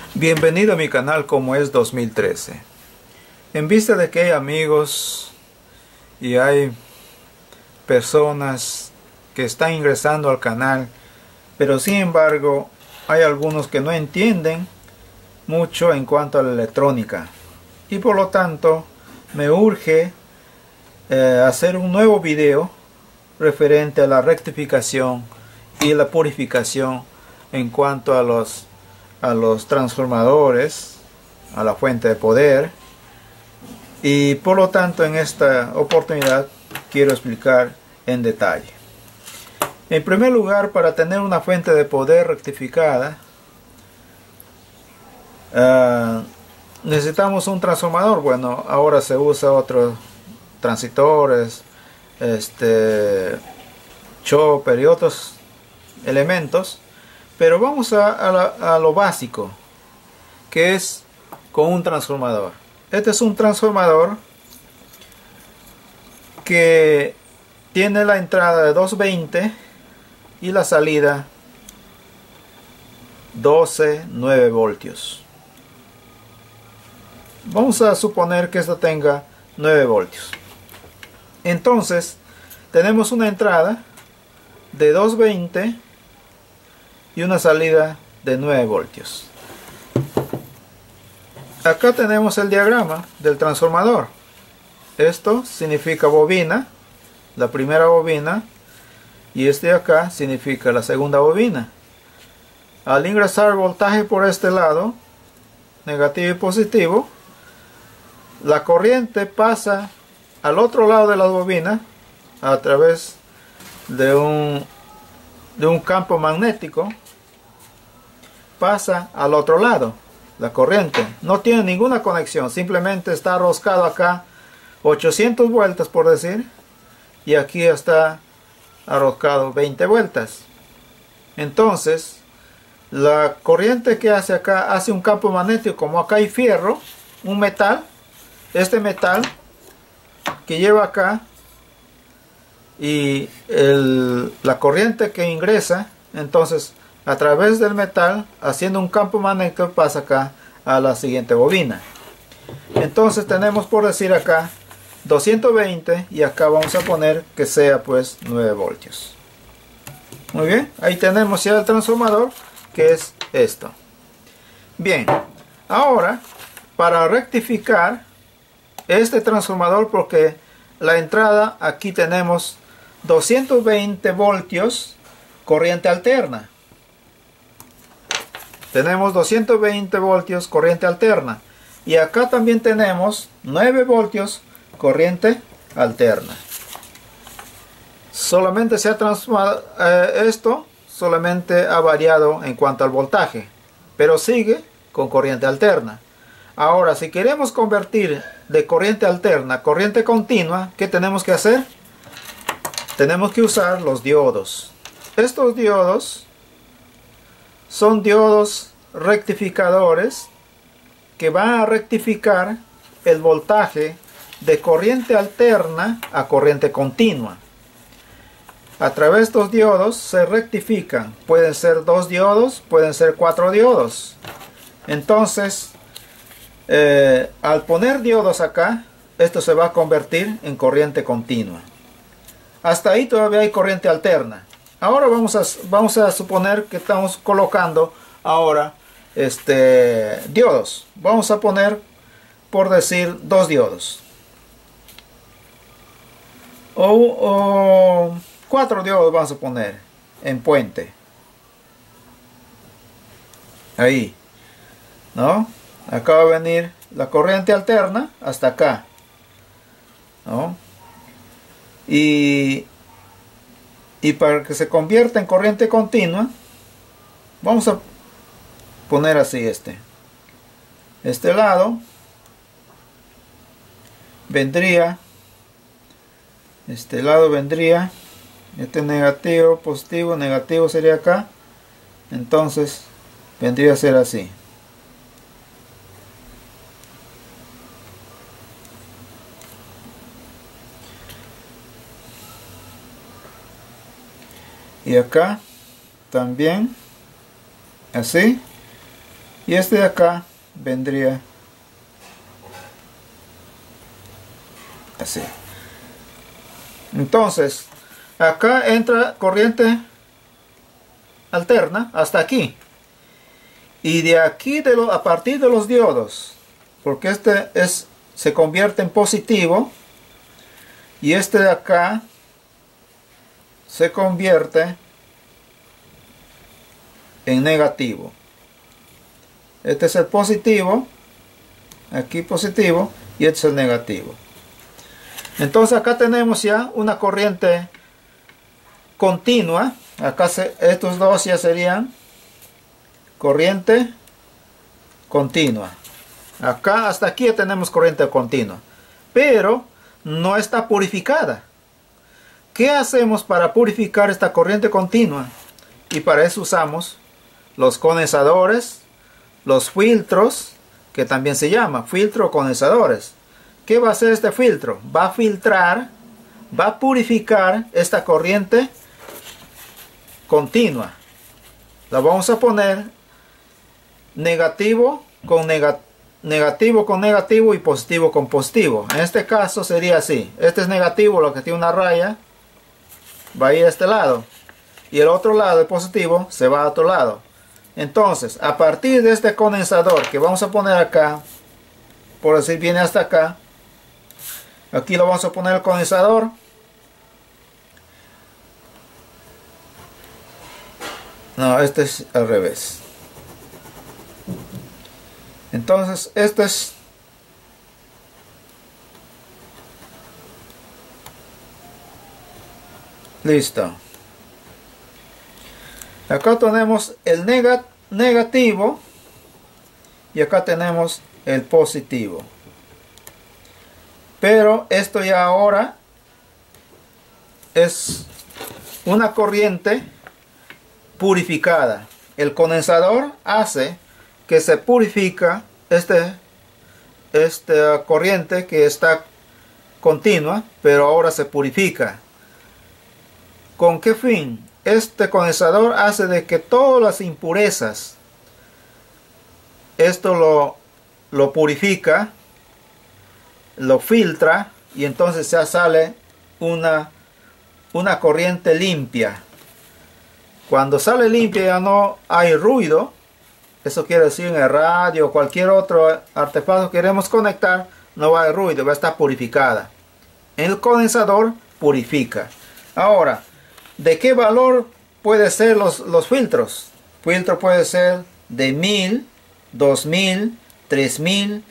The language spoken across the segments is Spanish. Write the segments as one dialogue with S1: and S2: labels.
S1: Bienvenido a mi canal como es 2013. En vista de que hay amigos y hay personas que están ingresando al canal, pero sin embargo hay algunos que no entienden mucho en cuanto a la electrónica, y por lo tanto me urge hacer un nuevo video referente a la rectificación y la purificación en cuanto a los transformadores, a la fuente de poder. Y por lo tanto en esta oportunidad quiero explicar en detalle. En primer lugar, para tener una fuente de poder rectificada, necesitamos un transformador. Bueno, ahora se usa otros transistores, chopper y otros elementos, pero vamos a lo básico, que es con un transformador. Este es un transformador que tiene la entrada de 220 y la salida 12,9 voltios. Vamos a suponer que esto tenga 9 voltios. Entonces tenemos una entrada de 220 y una salida de 9 voltios. Acá tenemos el diagrama del transformador. Esto significa bobina, la primera bobina, y este de acá significa la segunda bobina. Al ingresar voltaje por este lado, negativo y positivo, la corriente pasa al otro lado de la bobina a través de un campo magnético. Pasa al otro lado. La corriente no tiene ninguna conexión, simplemente está roscado acá 800 vueltas por decir, y aquí está arroscado 20 vueltas. Entonces la corriente que hace acá hace un campo magnético. Como acá hay fierro, un metal, este metal que lleva acá, y la corriente que ingresa entonces a través del metal, haciendo un campo magnético, pasa acá a la siguiente bobina. Entonces tenemos, por decir acá, 220, y acá vamos a poner que sea pues 9 voltios. Muy bien, ahí tenemos ya el transformador, que es esto. Bien, ahora para rectificar este transformador, porque la entrada aquí tenemos 220 voltios corriente alterna. Tenemos 220 voltios corriente alterna, y acá también tenemos 9 voltios corriente alterna. Solamente se ha transformado, esto solamente ha variado en cuanto al voltaje, pero sigue con corriente alterna. Ahora, si queremos convertir de corriente alterna a corriente continua, ¿qué tenemos que hacer? Tenemos que usar los diodos. Estos diodos son diodos rectificadores que van a rectificar el voltaje de corriente alterna a corriente continua. A través de estos diodos se rectifican. Pueden ser 2 diodos, pueden ser 4 diodos. Entonces, al poner diodos acá, esto se va a convertir en corriente continua. Hasta ahí todavía hay corriente alterna. Ahora vamos a suponer que estamos colocando ahora diodos. Vamos a poner, por decir, 2 diodos. O 4 diodos vamos a poner en puente. Ahí, ¿no? Acá va a venir la corriente alterna hasta acá, ¿no? Y para que se convierta en corriente continua, vamos a poner así este lado vendría, este negativo, positivo, negativo sería acá. Entonces vendría a ser así. Y acá también así. Y este de acá vendría así. Entonces, acá entra corriente alterna hasta aquí. Y de aquí, a partir de los diodos, porque este se convierte en positivo, y este de acá se convierte en negativo. Este es el positivo, aquí positivo, y este es el negativo. Entonces acá tenemos ya una corriente continua. Acá estos dos ya serían corriente continua. Acá hasta aquí ya tenemos corriente continua, pero no está purificada. ¿Qué hacemos para purificar esta corriente continua? Y para eso usamos los condensadores, los filtros, que también se llama filtro condensadores. ¿Qué va a hacer este filtro? Va a filtrar, va a purificar esta corriente continua. La vamos a poner negativo con negativo y positivo con positivo. En este caso sería así. Este es negativo, lo que tiene una raya, va a ir a este lado. Y el otro lado, el positivo, se va a otro lado. Entonces, a partir de este condensador que vamos a poner acá, por decir viene hasta acá, aquí lo vamos a poner el condensador. No, este es al revés. Entonces, este es listo. Acá tenemos el negativo y acá tenemos el positivo. Pero esto ya ahora es una corriente purificada. El condensador hace que se purifica esta corriente que está continua, pero ahora se purifica. ¿Con qué fin? Este condensador hace de que todas las impurezas, esto lo purifica, lo filtra, y entonces ya sale una corriente limpia. Cuando sale limpia ya no hay ruido. Eso quiere decir en el radio o cualquier otro artefacto que queremos conectar, no va a haber ruido, va a estar purificada. El condensador purifica. Ahora, ¿de qué valor puede ser los filtros? Filtro puede ser de 1000, 2000, 3000.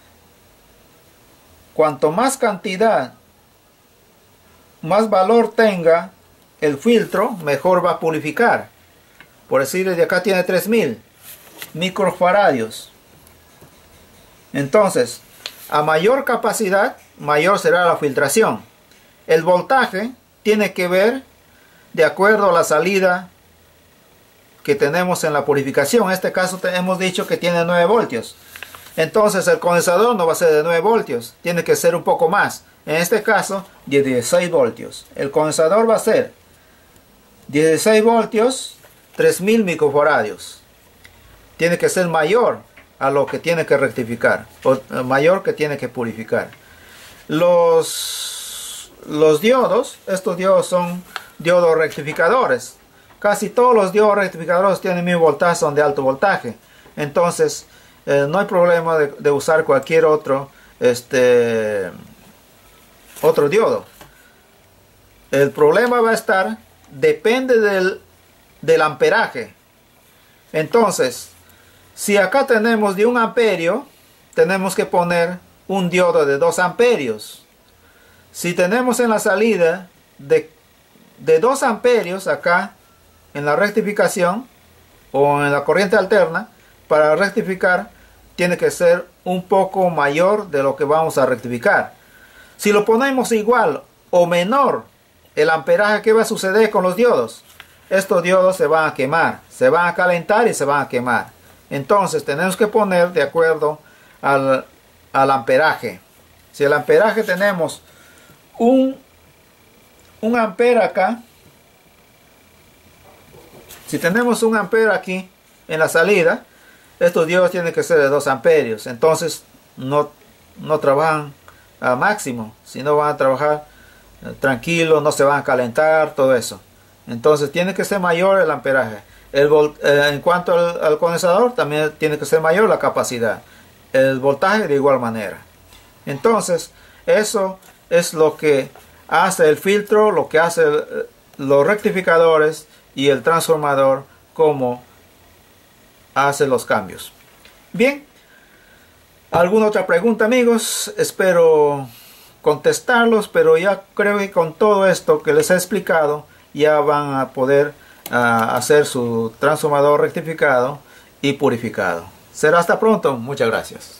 S1: Cuanto más cantidad, más valor tenga el filtro, mejor va a purificar. Por decir, de acá tiene 3000 microfaradios. Entonces, a mayor capacidad, mayor será la filtración. El voltaje tiene que ver de acuerdo a la salida que tenemos en la purificación. En este caso hemos dicho que tiene 9 voltios. Entonces el condensador no va a ser de 9 voltios, tiene que ser un poco más. En este caso, 16 voltios. El condensador va a ser 16 voltios, 3000 microfaradios. Tiene que ser mayor a lo que tiene que rectificar, o mayor que tiene que purificar. Los diodos, estos diodos son diodos rectificadores. Casi todos los diodos rectificadores tienen el mismo voltaje, son de alto voltaje. Entonces, no hay problema de usar cualquier otro diodo. El problema va a estar, depende del amperaje. Entonces, si acá tenemos de 1 amperio, tenemos que poner un diodo de 2 amperios. Si tenemos en la salida de 2 amperios acá en la rectificación o en la corriente alterna, para rectificar tiene que ser un poco mayor de lo que vamos a rectificar. Si lo ponemos igual o menor el amperaje, ¿qué va a suceder con los diodos? Estos diodos se van a quemar, se van a calentar y se van a quemar. Entonces tenemos que poner de acuerdo al amperaje. Si el amperaje tenemos un ampere acá, si tenemos 1 ampere aquí en la salida, estos diodos tienen que ser de 2 amperios. Entonces no trabajan a máximo, sino van a trabajar tranquilo, no se van a calentar, todo eso. Entonces tiene que ser mayor el amperaje. En cuanto al condensador, también tiene que ser mayor la capacidad. El voltaje de igual manera. Entonces eso es lo que hace el filtro, lo que hace los rectificadores y el transformador, como hace los cambios. Bien, ¿alguna otra pregunta, amigos? Espero contestarlos, pero ya creo que con todo esto que les he explicado ya van a poder hacer su transformador rectificado y purificado. Será hasta pronto. Muchas gracias.